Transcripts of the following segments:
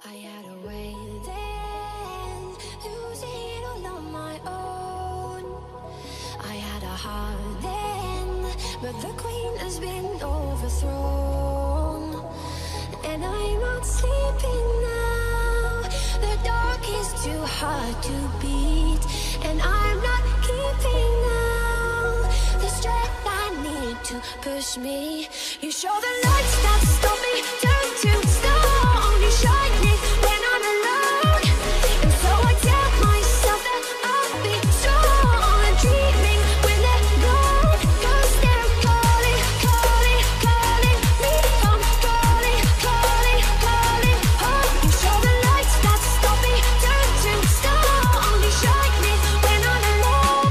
I had a way then, losing it all on my own. I had a heart then, but the queen has been overthrown. And I'm not sleeping now, the dark is too hard to beat. And I'm not keeping now the strength I need to push me. You show the lights that stop me, turn to stone. You shine me when I'm alone, and so I tell myself that I'll be strong. And dreaming when they're gone, 'cause they're calling, calling, calling me. I'm calling, calling, calling home. You show the lights that stop me, turn to stone. You shine me when I'm alone.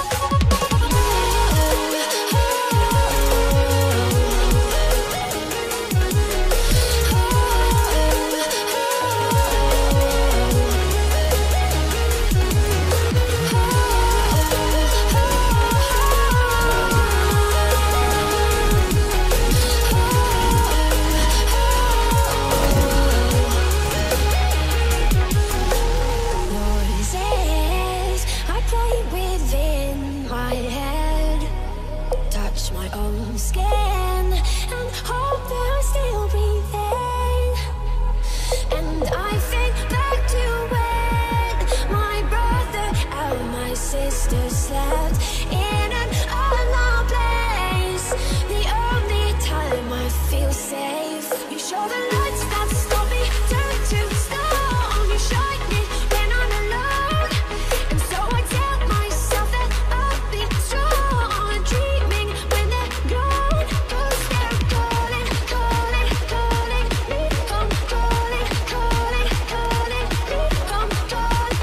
Noises I play within my head, touch my own skin and hope that I still breathing. And I think back to when my brother and my sister slept in an unknown place. The only time I feel safe. You show the lights that stop me, turn to stone. You shine me when I'm alone, and so I tell myself that I'll be strong. Dreaming when they're gone, 'cause they're calling, calling, calling me. I'm calling, calling, calling me. I'm calling,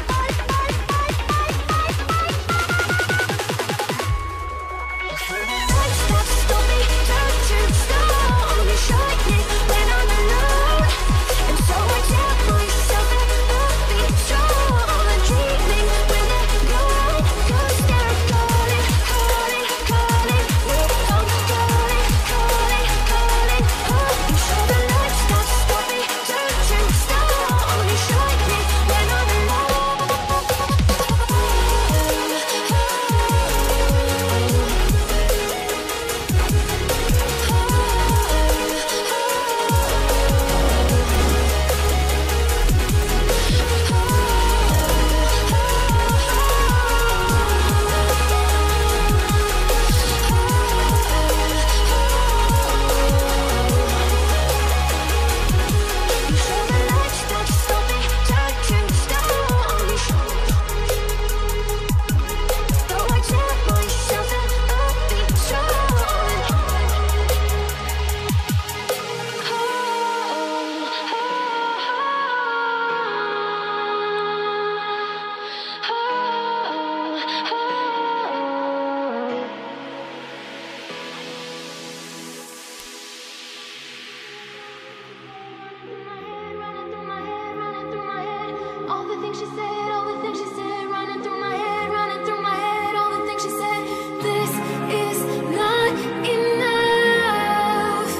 lights that stop me, turn to stone. You shine me when I'm alone, and so I tell myself that I'll be strong. Dreaming when they're gone, 'cause they're calling, calling, calling me. I'm calling, calling, calling home. You show the lights that stop me, turn to stone. You shine me when I'm alone. You show the lights that stop me, turn to stone. You show so I tell myself that I'll be strong. All the things she said, all the things she said, running through my head, running through my head, all the things she said. This is not enough.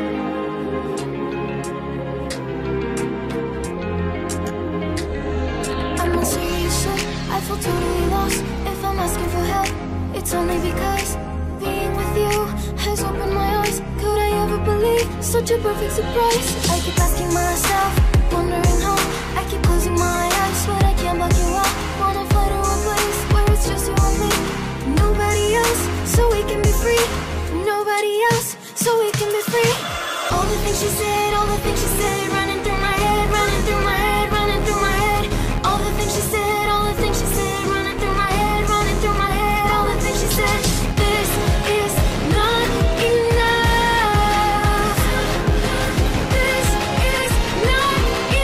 I'm not serious, shit. I feel totally lost. If I'm asking for help, it's only because being with you has opened my eyes. Could I ever believe such a perfect surprise? I keep asking myself, wondering how. I keep closing my eyes, but I can't block you out. Wanna fly to a place where it's just you and me. Nobody else, so we can be free. Nobody else, so we can be free. All the things she said, all the things she said, running through my head, running through my head, running through my head. All the things she said, all the things she said, running through my head, running through my head. All the things she said. This is not enough. This is not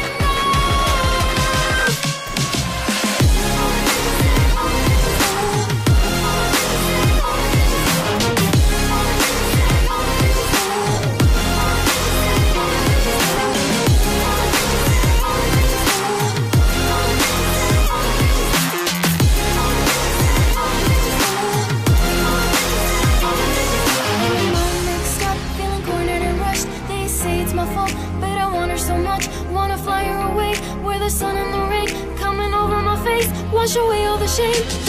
enough. wash away all the shame.